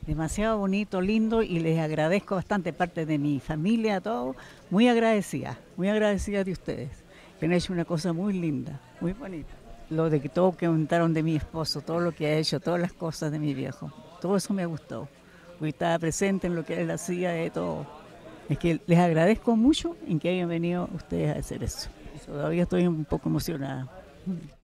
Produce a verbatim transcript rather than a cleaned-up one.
demasiado bonito, lindo y les agradezco bastante, parte de mi familia, todo, muy agradecida, muy agradecida de ustedes, que han hecho una cosa muy linda, muy bonita. Lo de que todo que comentaron de mi esposo, todo lo que ha hecho, todas las cosas de mi viejo, todo eso me gustó, porque estaba presente en lo que él hacía de todo. Es que les agradezco mucho en que hayan venido ustedes a hacer eso. Todavía estoy un poco emocionada.